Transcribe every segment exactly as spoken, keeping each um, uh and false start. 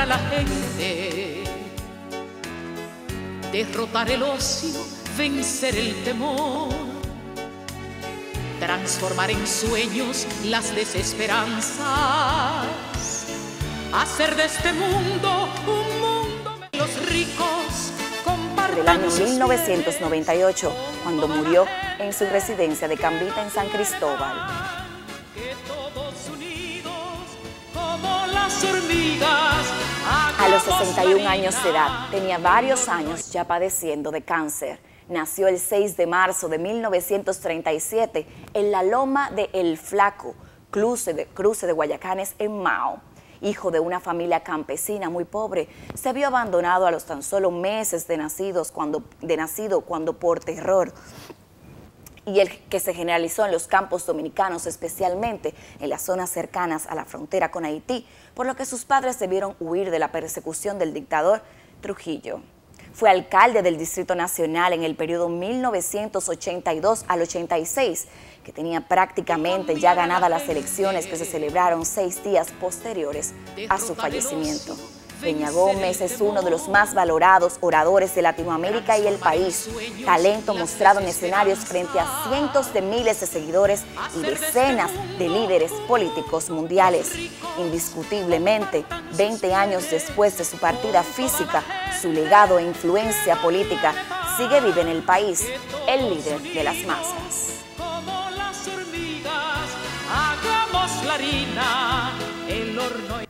la gente, derrotar el ocio, vencer el temor, transformar en sueños las desesperanzas, hacer de este mundo un mundo de los ricos. Del año mil novecientos noventa y ocho, cuando murió en su residencia de Cambita en San Cristóbal. A los sesenta y un años de edad, tenía varios años ya padeciendo de cáncer. Nació el seis de marzo de mil novecientos treinta y siete en la Loma de El Flaco, cruce de, cruce de Guayacanes, en Mao. Hijo de una familia campesina muy pobre, se vio abandonado a los tan solo meses de, nacidos cuando, de nacido cuando por terror y el que se generalizó en los campos dominicanos, especialmente en las zonas cercanas a la frontera con Haití, por lo que sus padres debieron huir de la persecución del dictador Trujillo. Fue alcalde del Distrito Nacional en el periodo mil novecientos ochenta y dos al ochenta y seis, que tenía prácticamente ya ganadas las elecciones que se celebraron seis días posteriores a su fallecimiento. Peña Gómez es uno de los más valorados oradores de Latinoamérica y el país, talento mostrado en escenarios frente a cientos de miles de seguidores y decenas de líderes políticos mundiales. Indiscutiblemente, veinte años después de su partida física, su legado e influencia política sigue vivo en el país, el líder de las masas. Como las hormigas, hagamos la harina, el horno.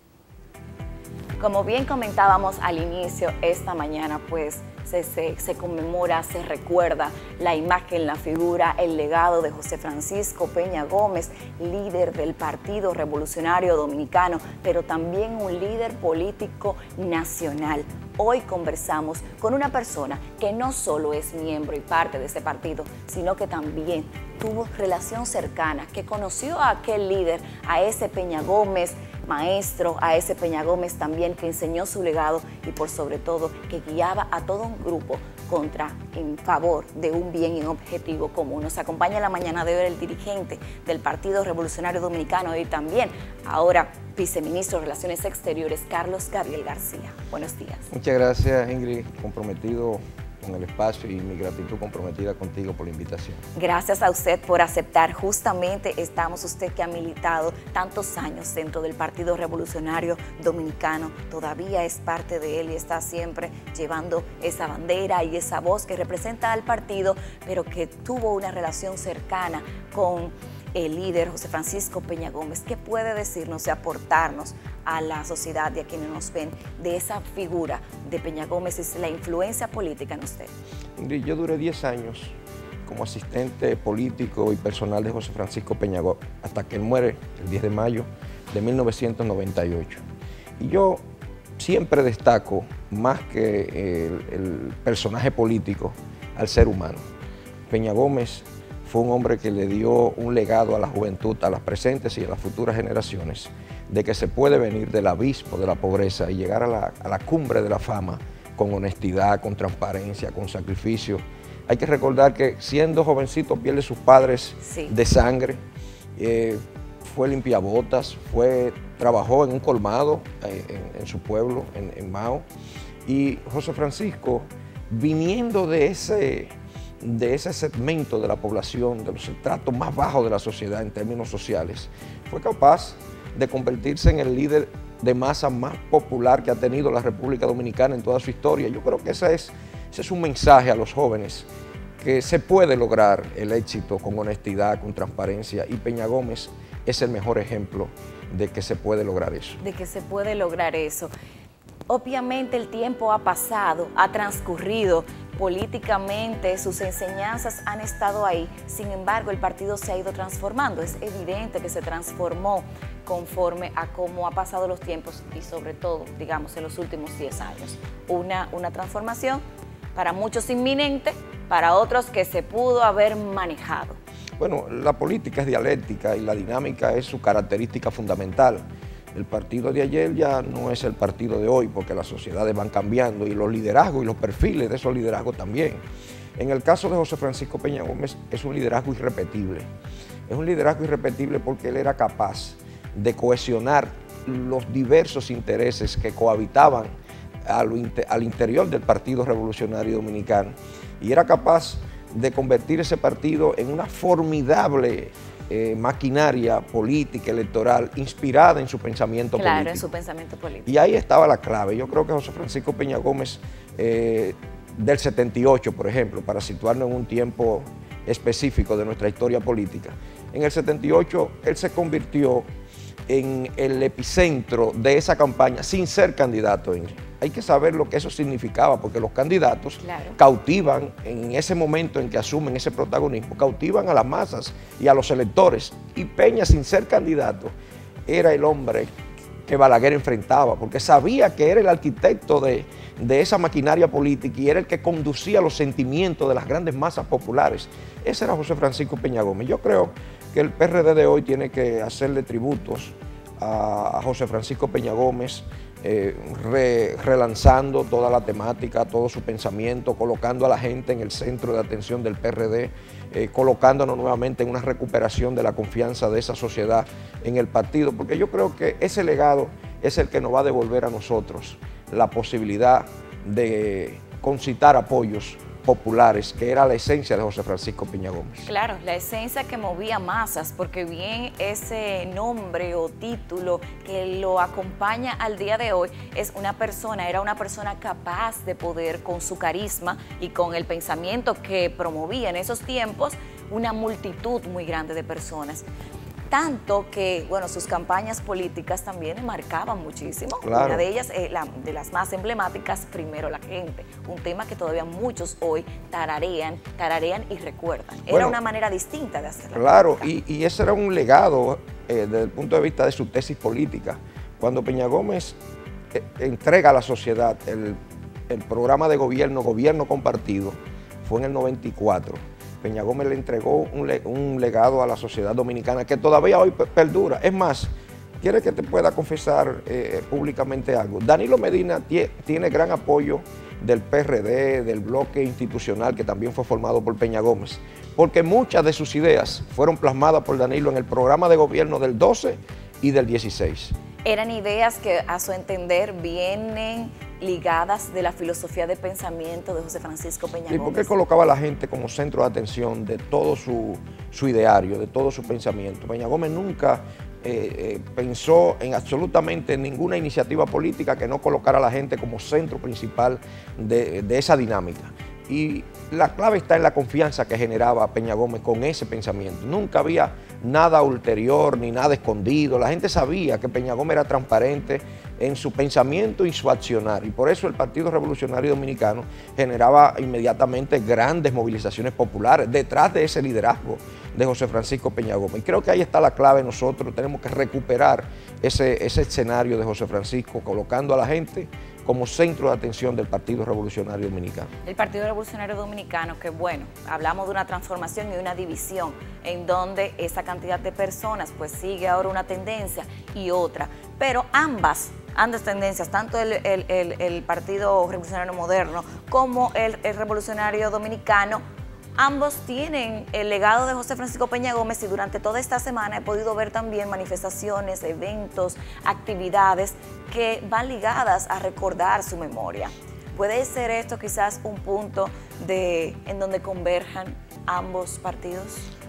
Como bien comentábamos al inicio, esta mañana pues se, se, se conmemora, se recuerda la imagen, la figura, el legado de José Francisco Peña Gómez, líder del Partido Revolucionario Dominicano, pero también un líder político nacional. Hoy conversamos con una persona que no solo es miembro y parte de ese partido, sino que también tuvo relación cercana, que conoció a aquel líder, a ese Peña Gómez, maestro, a ese Peña Gómez también que enseñó su legado y por sobre todo que guiaba a todo un grupo contra, en favor de un bien y un objetivo común. Nos acompaña en la mañana de hoy el dirigente del Partido Revolucionario Dominicano y también ahora viceministro de Relaciones Exteriores, Carlos Gabriel García. Buenos días. Muchas gracias, Ingrid, comprometido con el espacio y mi gratitud comprometida contigo por la invitación. Gracias a usted por aceptar. Justamente estamos, usted que ha militado tantos años dentro del Partido Revolucionario Dominicano, todavía es parte de él y está siempre llevando esa bandera y esa voz que representa al partido, pero que tuvo una relación cercana con el líder José Francisco Peña Gómez. ¿Qué puede decirnos y aportarnos a la sociedad y a quienes nos ven de esa figura de Peña Gómez y la influencia política en usted? Ingrid, yo duré diez años como asistente político y personal de José Francisco Peña Gómez, hasta que él muere el diez de mayo de mil novecientos noventa y ocho. Y yo siempre destaco, más que el, el personaje político, al ser humano. Peña Gómez fue un hombre que le dio un legado a la juventud, a las presentes y a las futuras generaciones, de que se puede venir del abismo de la pobreza y llegar a la, a la cumbre de la fama con honestidad, con transparencia, con sacrificio. Hay que recordar que siendo jovencito pierde sus padres sí. de sangre, eh, fue limpiabotas, fue, trabajó en un colmado eh, en, en su pueblo, en, en Mao, y José Francisco, viniendo de ese... de ese segmento de la población, de los estratos más bajos de la sociedad en términos sociales, fue capaz de convertirse en el líder de masa más popular que ha tenido la República Dominicana en toda su historia. Yo creo que ese es, ese es un mensaje a los jóvenes, que se puede lograr el éxito con honestidad, con transparencia, y Peña Gómez es el mejor ejemplo de que se puede lograr eso. De que se puede lograr eso. Obviamente el tiempo ha pasado, ha transcurrido, políticamente sus enseñanzas han estado ahí, sin embargo el partido se ha ido transformando, es evidente que se transformó conforme a cómo ha pasado los tiempos y sobre todo, digamos, en los últimos diez años. Una, una transformación para muchos inminente, para otros que se pudo haber manejado. Bueno, la política es dialéctica y la dinámica es su característica fundamental. El partido de ayer ya no es el partido de hoy porque las sociedades van cambiando y los liderazgos y los perfiles de esos liderazgos también. En el caso de José Francisco Peña Gómez es un liderazgo irrepetible. Es un liderazgo irrepetible porque él era capaz de cohesionar los diversos intereses que cohabitaban al, al interior del Partido Revolucionario Dominicano, y era capaz de convertir ese partido en una formidable eh, maquinaria política, electoral, inspirada en su pensamiento claro, político. Claro, en su pensamiento político. Y ahí estaba la clave. Yo creo que José Francisco Peña Gómez, eh, del setenta y ocho, por ejemplo, para situarnos en un tiempo específico de nuestra historia política, en el setenta y ocho él se convirtió en el epicentro de esa campaña sin ser candidato, Ingrid. Hay que saber lo que eso significaba, porque los candidatos claro. cautivan, en ese momento en que asumen ese protagonismo, cautivan a las masas y a los electores. Y Peña, sin ser candidato, era el hombre que Balaguer enfrentaba, porque sabía que era el arquitecto de, de esa maquinaria política y era el que conducía los sentimientos de las grandes masas populares. Ese era José Francisco Peña Gómez. Yo creo que el P R D de hoy tiene que hacerle tributos a, a José Francisco Peña Gómez, Eh, re, relanzando toda la temática, todo su pensamiento, colocando a la gente en el centro de atención del P R D, eh, colocándonos nuevamente en una recuperación de la confianza de esa sociedad en el partido, porque yo creo que ese legado es el que nos va a devolver a nosotros la posibilidad de concitar apoyos populares, que era la esencia de José Francisco Peña Gómez. Claro, la esencia que movía masas, porque bien ese nombre o título que lo acompaña al día de hoy es una persona, era una persona capaz de poder, con su carisma y con el pensamiento que promovía en esos tiempos, una multitud muy grande de personas. Tanto que, bueno, sus campañas políticas también marcaban muchísimo. Claro. Una de ellas, eh, la, de las más emblemáticas, Primero la Gente, un tema que todavía muchos hoy tararean, tararean y recuerdan. Era bueno, una manera distinta de hacerlo. Claro, y, y ese era un legado eh, desde el punto de vista de su tesis política. Cuando Peña Gómez eh, entrega a la sociedad el, el programa de gobierno, Gobierno Compartido, fue en el noventa y cuatro. Peña Gómez le entregó un, le, un legado a la sociedad dominicana que todavía hoy perdura. Es más, quiere que te pueda confesar eh, públicamente algo. Danilo Medina tie, tiene gran apoyo del P R D, del bloque institucional que también fue formado por Peña Gómez, porque muchas de sus ideas fueron plasmadas por Danilo en el programa de gobierno del doce y del dieciséis. Eran ideas que, a su entender, vienen ligadas de la filosofía de pensamiento de José Francisco Peña Gómez. Y porque él colocaba a la gente como centro de atención de todo su, su ideario, de todo su pensamiento. Peña Gómez nunca eh, eh, pensó en absolutamente ninguna iniciativa política que no colocara a la gente como centro principal de, de esa dinámica. Y la clave está en la confianza que generaba Peña Gómez con ese pensamiento. Nunca había nada ulterior ni nada escondido. La gente sabía que Peña Gómez era transparente en su pensamiento y su accionar. Y por eso el Partido Revolucionario Dominicano generaba inmediatamente grandes movilizaciones populares detrás de ese liderazgo de José Francisco Peña Gómez. Y creo que ahí está la clave. Nosotros tenemos que recuperar ese, ese escenario de José Francisco, colocando a la gente como centro de atención del Partido Revolucionario Dominicano. El Partido Revolucionario Dominicano, que bueno, hablamos de una transformación y una división en donde esa cantidad de personas pues sigue ahora una tendencia y otra, pero ambas, ambas tendencias, tanto el, el, el, el Partido Revolucionario Moderno como el, el Revolucionario Dominicano, ambos tienen el legado de José Francisco Peña Gómez y durante toda esta semana he podido ver también manifestaciones, eventos, actividades que van ligadas a recordar su memoria. ¿Puede ser esto quizás un punto de, en donde converjan ambos partidos?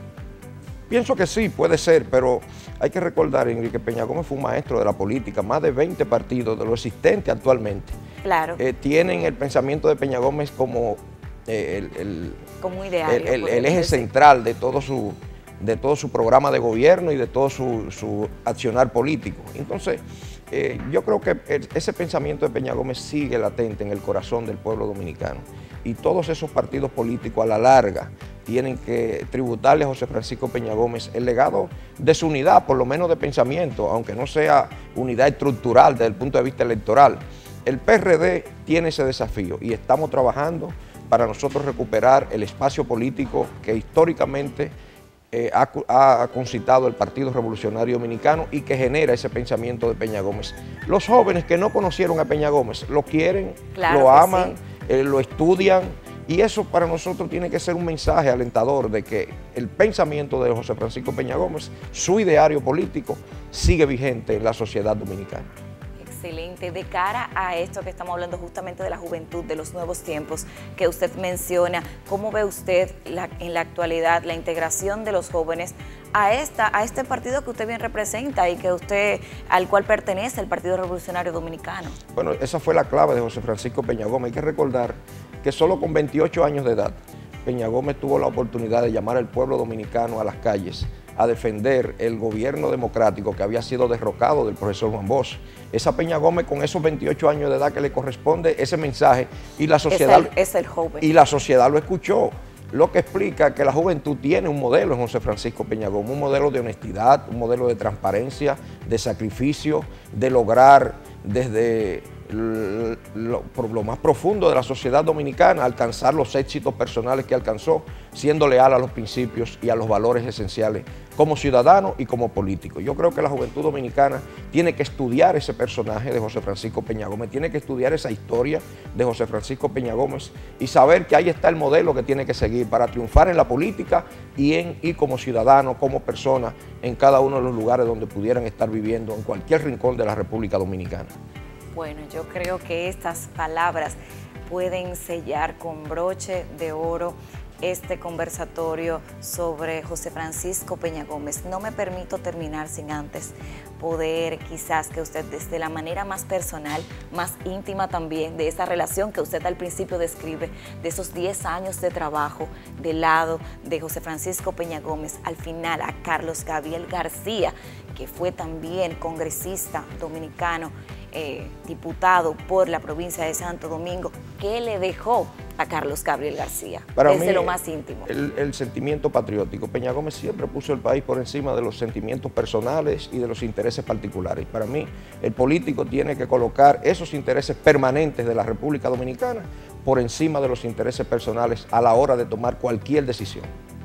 Pienso que sí, puede ser, pero hay que recordar, Ingrid, que Peña Gómez fue un maestro de la política. Más de veinte partidos de lo existente actualmente claro. eh, tienen el pensamiento de Peña Gómez como eh, el, el, como ideario, el, el, el eje central de todo su, de todo su programa de gobierno y de todo su, su accionar político. Entonces, eh, yo creo que el, ese pensamiento de Peña Gómez sigue latente en el corazón del pueblo dominicano. Y todos esos partidos políticos a la larga tienen que tributarle a José Francisco Peña Gómez el legado de su unidad, por lo menos de pensamiento, aunque no sea unidad estructural desde el punto de vista electoral. El P R D tiene ese desafío y estamos trabajando para nosotros recuperar el espacio político que históricamente eh, ha, ha concitado el Partido Revolucionario Dominicano y que genera ese pensamiento de Peña Gómez. Los jóvenes que no conocieron a Peña Gómez lo quieren, claro lo aman, sí. eh, lo estudian Y eso para nosotros tiene que ser un mensaje alentador de que el pensamiento de José Francisco Peña Gómez, su ideario político, sigue vigente en la sociedad dominicana. Excelente. De cara a esto que estamos hablando justamente de la juventud, de los nuevos tiempos que usted menciona, ¿cómo ve usted la, en la actualidad la integración de los jóvenes a, esta, a este partido que usted bien representa y que usted, al cual pertenece, el Partido Revolucionario Dominicano? Bueno, esa fue la clave de José Francisco Peña Gómez. Hay que recordar que solo con veintiocho años de edad, Peña Gómez tuvo la oportunidad de llamar al pueblo dominicano a las calles a defender el gobierno democrático que había sido derrocado del profesor Juan Bosch. Esa Peña Gómez, con esos veintiocho años de edad que le corresponde ese mensaje, y la sociedad, es el, es el joven. Y la sociedad lo escuchó, lo que explica que la juventud tiene un modelo en José Francisco Peña Gómez, un modelo de honestidad, un modelo de transparencia, de sacrificio, de lograr desde Lo, por lo más profundo de la sociedad dominicana, alcanzar los éxitos personales que alcanzó, siendo leal a los principios y a los valores esenciales como ciudadano y como político. Yo creo que la juventud dominicana tiene que estudiar ese personaje de José Francisco Peña Gómez, tiene que estudiar esa historia de José Francisco Peña Gómez y saber que ahí está el modelo que tiene que seguir para triunfar en la política y, en, y como ciudadano, como persona, en cada uno de los lugares donde pudieran estar viviendo, en cualquier rincón de la República Dominicana. Bueno, yo creo que estas palabras pueden sellar con broche de oro este conversatorio sobre José Francisco Peña Gómez. No me permito terminar sin antes poder quizás que usted desde la manera más personal, más íntima también, de esa relación que usted al principio describe, de esos diez años de trabajo del lado de José Francisco Peña Gómez, al final a Carlos Gabriel García, que fue también congresista dominicano, Eh, diputado por la provincia de Santo Domingo, ¿qué le dejó a Carlos Gabriel García? Para desde mí, lo más íntimo. El, el sentimiento patriótico. Peña Gómez siempre puso el país por encima de los sentimientos personales y de los intereses particulares. Para mí, el político tiene que colocar esos intereses permanentes de la República Dominicana por encima de los intereses personales a la hora de tomar cualquier decisión.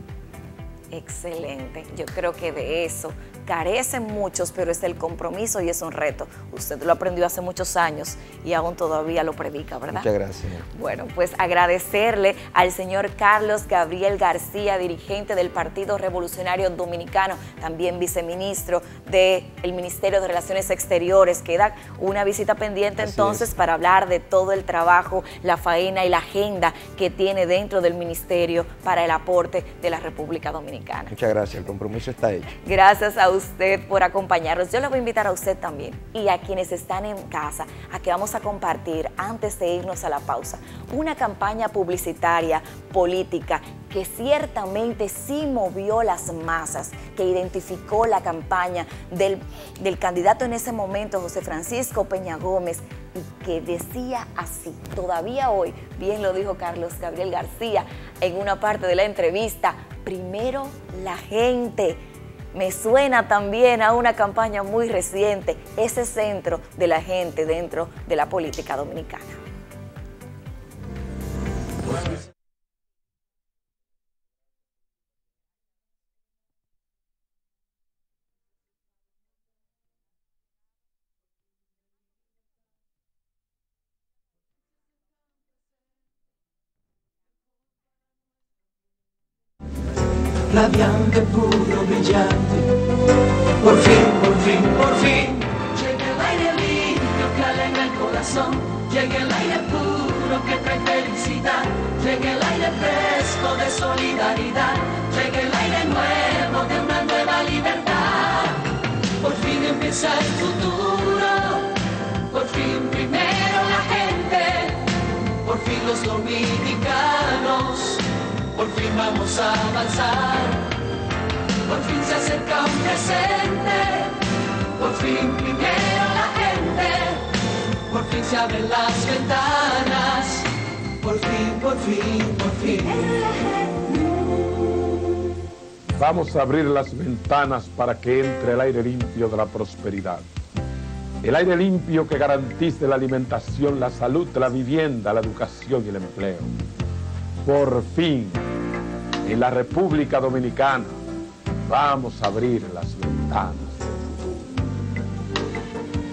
Excelente. Yo creo que de eso carecen muchos, pero es el compromiso y es un reto. Usted lo aprendió hace muchos años y aún todavía lo predica, ¿verdad? Muchas gracias. Bueno, pues agradecerle al señor Carlos Gabriel García, dirigente del Partido Revolucionario Dominicano, también viceministro del Ministerio de Relaciones Exteriores. Queda una visita pendiente Así entonces es. para hablar de todo el trabajo, la faena y la agenda que tiene dentro del ministerio para el aporte de la República Dominicana. Muchas gracias, el compromiso está hecho. Gracias a usted por acompañarnos. Yo le voy a invitar a usted también y a quienes están en casa a que vamos a compartir, antes de irnos a la pausa, una campaña publicitaria política que ciertamente sí movió las masas, que identificó la campaña del, del candidato en ese momento, José Francisco Peña Gómez, y que decía así, todavía hoy, bien lo dijo Carlos Gabriel García en una parte de la entrevista, primero la gente. Me suena también a una campaña muy reciente, ese centro de la gente dentro de la política dominicana. Radiante, puro, brillante. Por fin, por fin, por fin. Llega el aire limpio que alegra el corazón. Llega el aire puro que trae felicidad. Llega el aire fresco de solidaridad. Llega el aire nuevo de una nueva libertad. Por fin empieza el futuro. Por fin primero la gente. Por fin los dominicanos. Por fin vamos a avanzar, por fin se acerca un presente, por fin primero la gente, por fin se abren las ventanas, por fin, por fin, por fin. Vamos a abrir las ventanas para que entre el aire limpio de la prosperidad. El aire limpio que garantice la alimentación, la salud, la vivienda, la educación y el empleo. Por fin, en la República Dominicana, vamos a abrir las ventanas.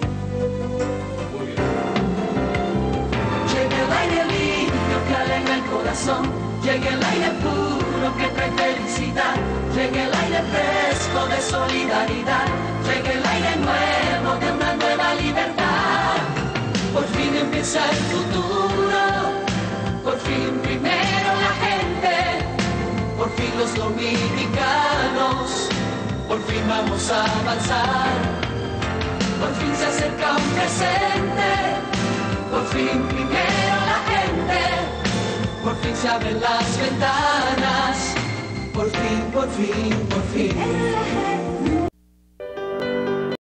Llega el aire limpio que alegra el corazón, llegue el aire puro que trae felicidad, llegue el aire fresco de solidaridad, llegue el aire nuevo de una nueva libertad. Por fin empieza el futuro, por fin primero la gente, por fin los dominicanos, por fin vamos a avanzar, por fin se acerca un presente, por fin primero la gente, por fin se abren las ventanas, por fin, por fin, por fin.